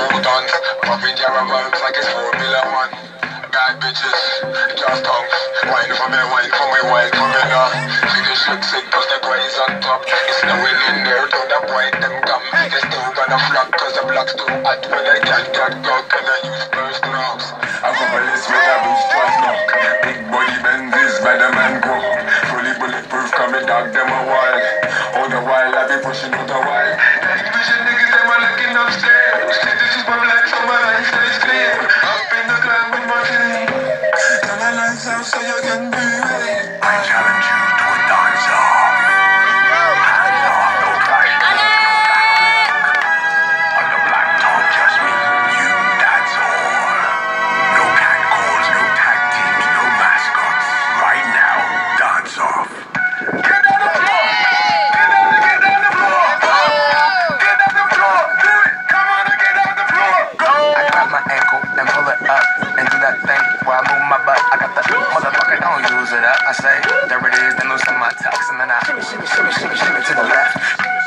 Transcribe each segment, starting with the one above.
2 tons. Popping caravans like it's Formula One. Bad bitches, just tongues. Wine for me, wine for me, wine for me now. Figure shit sick, cause the boys on top. It's snowing in there, don't the boy them come. They still gonna flock, cause the block's too hot. When they can't get go, can I use first knocks? I come a list with a boost twice knock. Big body Benzes, Spider-Man go. Fully bulletproof, come and dog them a while. All the while I be pushing out a while. Night vision niggas, them are looking upstairs. This is my black, so my life is clear. Up in the club with my team. Turn the lights out so you can be ready. I challenge you to a dance-off. Hands off, no flash, no back. On the black top, just me, you, that's all. No cat calls, no tag teams, no mascots. Right now, dance off. Get down the floor! Get down the floor! Get down the floor! Do it! Come on and get down the floor! Go! I grab my ankle and pull it up and do that thing while I move my butt. I got the motherfucker, don't use it up. I say, there it is, then loosen my tux and then I shimmy, shimmy, shimmy, shimmy, shimmy to the left.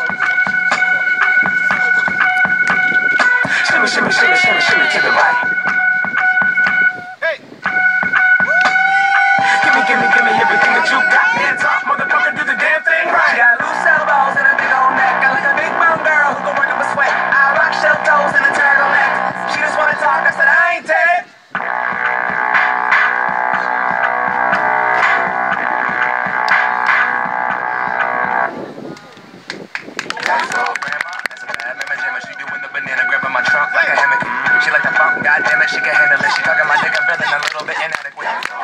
Shimmy, shimmy, shimmy, shimmy, shimmy to the right. Give me everything that you got. Hands up, motherfucker, do the damn thing right. She got loose elbows and a big old neck. I like a big bone girl who can work up a sweat. I rock shell toes and a turtleneck. She just wanna talk, I said I ain't dead. That's all, grandma. That's a bad mama jammer. She doing the banana, grabbing my trunk like a hammock. She like the funk, goddamn it, she can handle it. She talking my dick, I'm feeling a little bit inadequate.